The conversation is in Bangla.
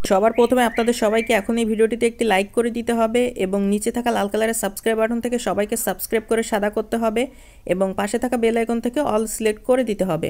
সবার প্রথমে আপনাদের সবাইকে এখন এই ভিডিওটিতে একটি লাইক করে দিতে হবে এবং নিচে থাকা লাল কালারের সাবস্ক্রাইব বাটন থেকে সবাইকে সাবস্ক্রাইব করে সাদা করতে হবে এবং পাশে থাকা বেল আইকন থেকে অল সিলেক্ট করে দিতে হবে।